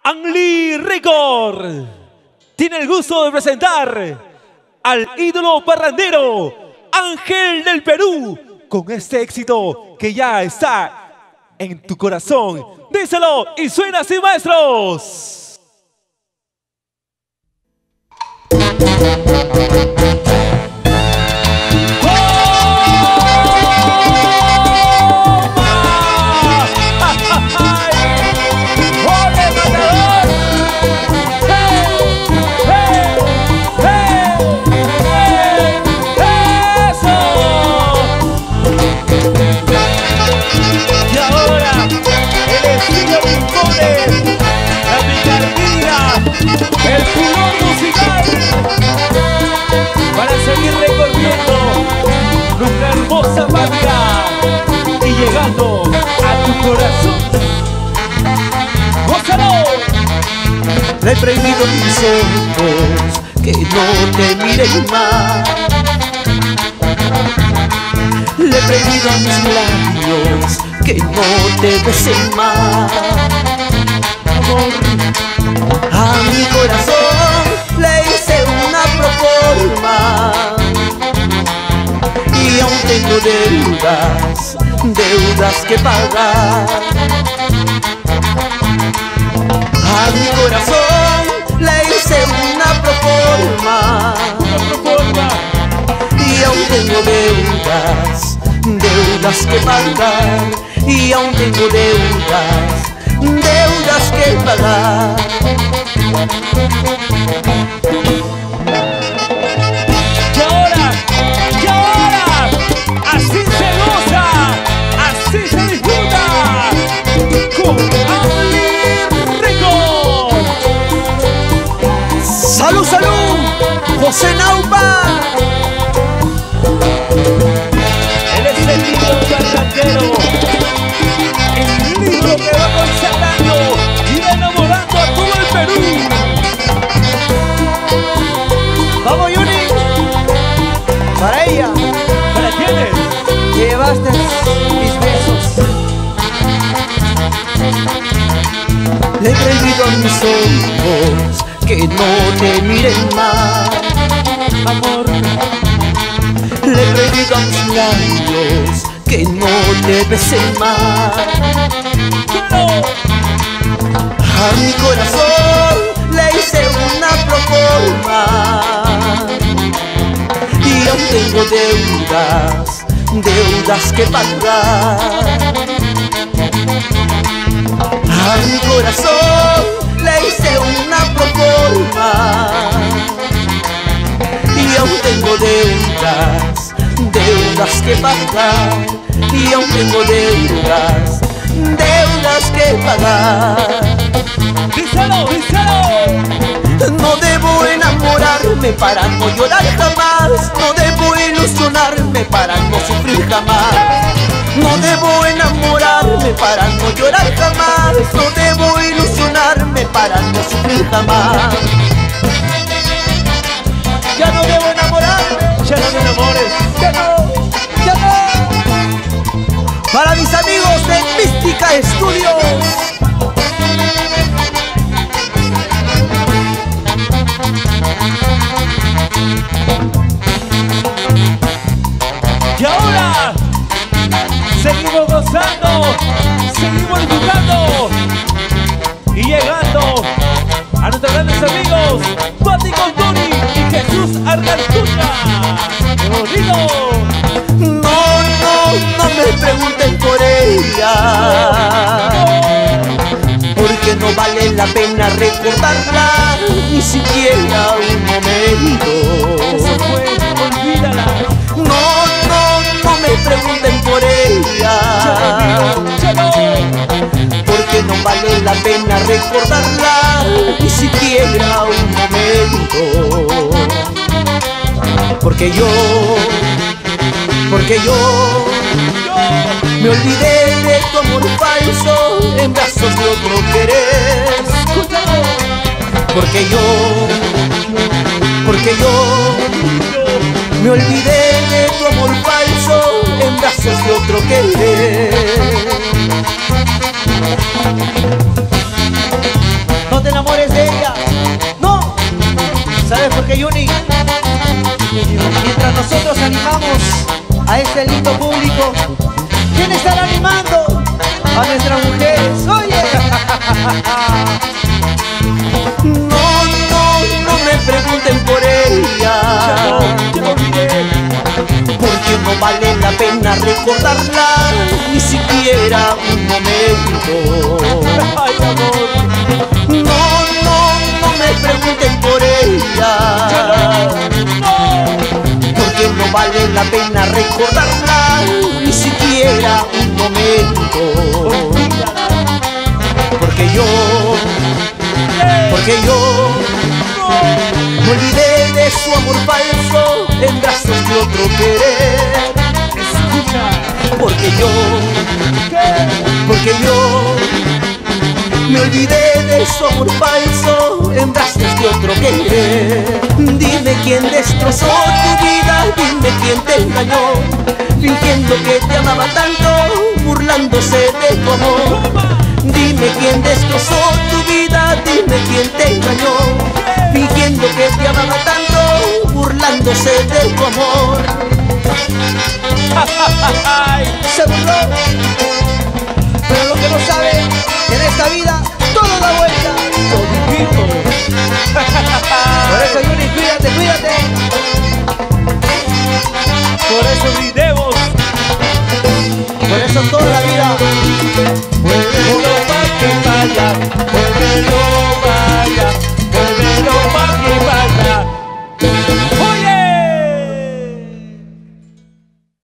Anli Record tiene el gusto de presentar al ídolo parrandero Ángel del Perú con este éxito que ya está en tu corazón. Díselo y suena así, maestros. El furor musical para seguir recorriendo nuestra hermosa patria y llegando a tu corazón. ¡Gózalo! Le he prohibido a mis ojos que no te miren más. Le he prohibido a mis labios que no te besen más. A mi corazón le hice una proforma y aún tengo deudas que pagar. A mi corazón le hice una proforma y aún tengo deudas que pagar. Y aún tengo deudas que pagar. Y ahora, así se goza, así se disfruta con Anli Record. ¡Salud, salud! ¡José Naupa! Él es el ídolo parrandero, el ídolo que va consagrando y enamorando a todo el Perú. ¡Vamos, Yuni! Para ella. ¿Para quiénes? Llevaste mis besos. Le he prohibido a mis ojos que no te miren más. Amor, le he prohibido a mis labios que no te besen más. bueno, A mi corazón le hice una proforma y aún tengo deudas que pagar. A mi corazón le hice una proforma y aún tengo deudas que pagar. Y aún tengo deudas que pagar. díselo, díselo. No debo enamorarme para no llorar jamás. No debo ilusionarme para no sufrir jamás. No debo enamorarme para no llorar jamás. No debo ilusionarme para no sufrir jamás. Ya no debo enamorarme. Ya no te enamores. Ya no. Para mis amigos de Mística Studios. Y ahora seguimos gozando, seguimos disfrutando y llegando a nuestros grandes amigos Pati Contoni y Jesús Argantuña. ¡Qué bonito! No me pregunten por ella, porque no vale la pena recordarla ni siquiera un momento. Eso fue, olvídala. No me pregunten por ella, Ya no. porque no vale la pena recordarla ni siquiera un momento. Porque yo me olvidé de tu amor falso en brazos de otro querer. Porque yo me olvidé de tu amor falso en brazos de otro querer. amor es de ella. No, ¿sabes por qué, Juni? Mientras nosotros animamos a este lindo público, ¿quién estará animando a nuestras mujeres? Oye. No me pregunten por ella, porque no vale la pena recordarla, ni siquiera un momento. Ay, amor. No me pregunten por ella, porque no vale la pena recordarla, ni siquiera un momento. Porque yo me olvidé de su amor falso en brazos de otro querer. Porque yo me olvidé de su amor falso en brazos de otro querer. Dime quién destrozó tu vida, dime quién te engañó, fingiendo que te amaba tanto, burlándose de tu amor. Dime quién destrozó tu vida, dime quién te engañó, fingiendo que te amaba tanto, burlándose de tu amor. Se burló, pero lo que no sabe, que en esta vida todo da vuelta. Por eso, Juni, cuídate. Por eso brindemos. Por eso toda la vida